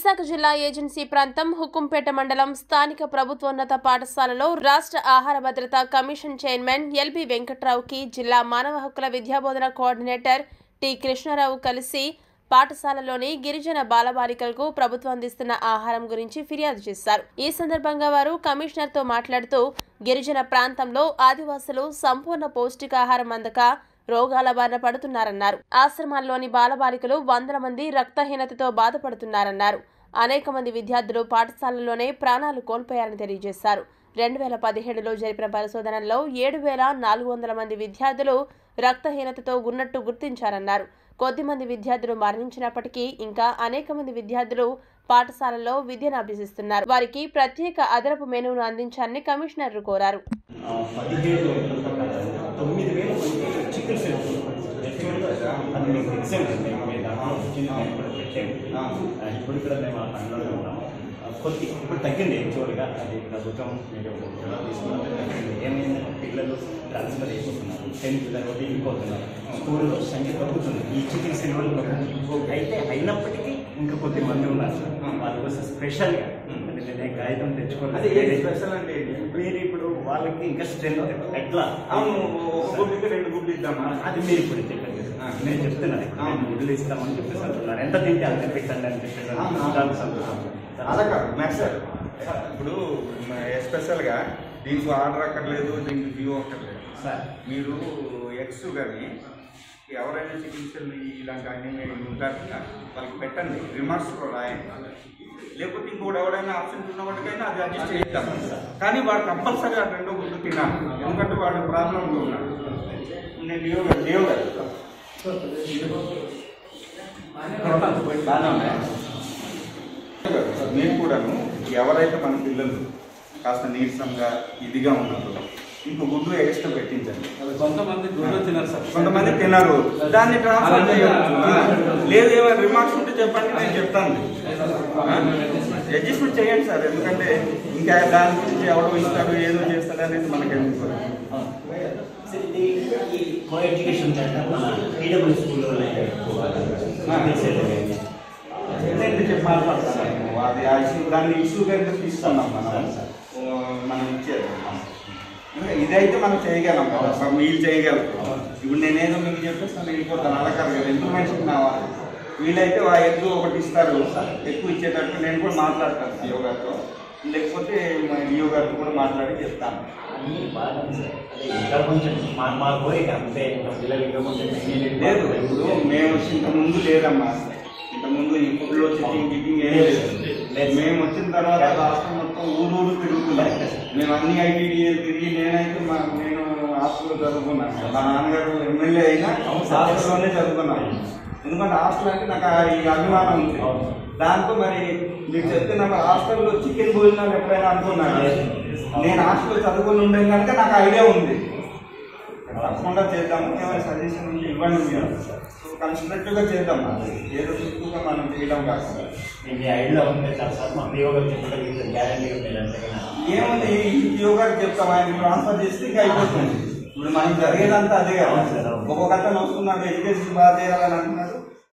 విశాఖ జిల్లా ఏజెన్సీ ప్రాంతం హుకుంపేట మండలం స్థానిక ప్రభుత్వోన్నత పాఠశాలలో రాష్ట్ర ఆహార భద్రత కమిషన్ చైర్మన్ ఎల్బి వెంకట్రావుకి జిల్లా మానవ హక్కుల విద్యాబోధన కోఆర్డినేటర్ టి కృష్ణారావు కలిసి పాఠశాలలోని గిరిజన బాలబాలికలకు ప్రభుత్వం అందిస్తున్న ఆహారం గురించి ఫిర్యాదు చేశారు। ఈ సందర్భంగా వారు కమిషనర్ తో మాట్లాడుతూ గిరిజన ప్రాంతంలో ఆదివాసులు సంపూర్ణ పౌష్టికాహారం అందక రోగాల బారిన పడుతున్నారన్నారు। ఆశ్రమాల్లోని బాలబాలికలు వందల మంది రక్తహీనతతో బాధపడుతున్నారన్నారు। అనేక మంది విద్యార్థులు పాఠశాలలోనే ప్రాణాలు కోల్పోయారని తెలియజేశారు। 2017లో జరిపిన పరిశోధనల్లో 7400 మంది విద్యార్థులు రక్తహీనతతో ఉన్నట్టు గుర్తించారన్నారు। కొద్దిమంది విద్యార్థులు మరణించినప్పటికీ ఇంకా అనేక మంది విద్యార్థులు పాఠశాలలో విద్యను అభ్యసిస్తున్నారు। వారికి ప్రత్యేక అదనపు మెనూను అందించాలని కమిషనర్ కోరారు। ఇప్పుడు తగ్గింది యాక్చువల్గా అది ప్రభుత్వం ఏమైందంటే పిల్లలు ట్రాన్స్ఫర్ అయిపోతున్నారు, 10th తర్వాత వెళ్ళిపోతున్నారు, స్కూల్లో సంఖ్య తగ్గుతుంది, ఈ చికెన్ సిల్వర్లు అయితే అయినప్పటికీ ఇంకా కొద్దిమంది ఉన్నారు వాళ్ళ కోసం స్పెషల్గా అంటే కాగితం తెచ్చుకోవాలి। మీరు ఇప్పుడు వాళ్ళకి ఇంకా స్ట్రెంత్ ఎట్లా గుడ్డికి 2 గుడ్లు ఇద్దామా అది మీరు ఇప్పుడు చెప్పండి, నేను చెప్తున్నాను గుడ్లు ఇస్తామని చెప్పేసి అంటున్నారు, ఎంత తింటే అంత పెట్టండి అని చెప్పేసి అలా కాదు మ్యాక్స్ సార్। ఇప్పుడు ఎస్పెషల్గా దీనికి ఆర్డర్ అక్కర్లేదు, దీనికి వ్యూ అక్కర్లేదు సార్। మీరు ఎగ్స్ కానీ ఎవరైనా చికిత్సలు ఇలాంటి అన్ని ఉంటారు కదా వాళ్ళకి పెట్టండి, రిమార్క్స్లో రాయండి, లేకపోతే ఇంకోటి ఎవరైనా ఆప్షన్ ఉన్న వాటికైనా అది అడ్జస్ట్ చేద్దాం సార్। కానీ వాడు కంపల్సరీ ఆ 2 గుడ్లు తినాలి, ఎందుకంటే వాడు ప్రాబ్లంలో ఉన్నాడు। నేను లియో గారు బాగానే ఉన్నాయి నేను కూడాను ఎవరైతే మన పిల్లలు కాస్త నీరసంగా ఇదిగా ఉన్నారో ఇంకో గుడ్లు ఎక్స్ట్రా పెట్టించండి। కొంతమంది గుడ్లు తినరు సార్, కొంతమంది తినరు, దాన్ని ట్రాన్స్ఫర్ చేయవచ్చు, లేదు ఏమైనా రిమార్క్స్ ఉంటే చెప్పండి నేను చెప్తాను, అడ్జస్ట్మెంట్ చేయండి సార్। ఎందుకంటే ఇంకా దాని గురించి ఎవడో ఇస్తాడు ఏదో చేస్తాడు అనేది మనకెందుకు మాట్లాడతాను అది దాన్ని ఇష్యూగా ఇస్తున్నాం మనం ఇచ్చేది। ఇదైతే మనం చేయగలం కదా, మీరు చేయగలుగుతాం। ఇప్పుడు నేనేదో మీకు చెప్పేస్తాను వెళ్ళిపోతాను, అలా కాదు కదా, ఇన్ఫర్మేషన్ కావాలి। వీళ్ళైతే ఎక్కువ ఒకటి ఇస్తారు, ఎక్కువ ఇచ్చేటట్టు నేను కూడా మాట్లాడతాను లియో గారితో, లేకపోతే లియో గారితో కూడా మాట్లాడి చెప్తాను। లేదు ఇప్పుడు మేము వచ్చి ఇంతకుముందు లేదమ్మా, ఇంతకుముందు ఈ ఫుడ్లో చికింగ్ ఏం లేదు, మేము వచ్చిన తర్వాత రాష్ట్రం మొత్తం ఊరు తిరుగుతున్నాం, మేము అన్ని ఐటీడీ తిరిగి నేనైతే నేను హాస్టల్లో చదువుకున్నాను, మా నాన్నగారు ఎమ్మెల్యే అయినా హాస్టల్లోనే చదువుకున్నాను, ఎందుకంటే హాస్టల్ అంటే నాకు ఈ అభిమానం ఉంది। దాంతో మరి మీరు చెప్తున్న హాస్టల్లో చికెన్ భోజనాలు ఎప్పుడైనా అనుకున్నాను, నేను హాస్టల్లో చదువుకుని ఉండే కనుక నాకు ఐడియా ఉంది, తప్పకుండా చేద్దాము, ఏమైనా సజెషన్ ఉంటే ఇవ్వండి మీరు, కన్స్ట్రక్టివ్గా చేద్దాం, ఏదో చుట్టూగా మనం చేయడం కాకుండా ఏముంది ఈ యోగాకి చెప్తాం, ఆయన ట్రాన్స్ఫర్ చేస్తే ఇంకా అయిపోతుంది। ఇప్పుడు మనం జరిగేదంతా అదే కదా, ఒక్కొక్క అతను వస్తున్నాడు ఎడ్యుకేషన్ బాగా చేయాలని అంటున్నాడు,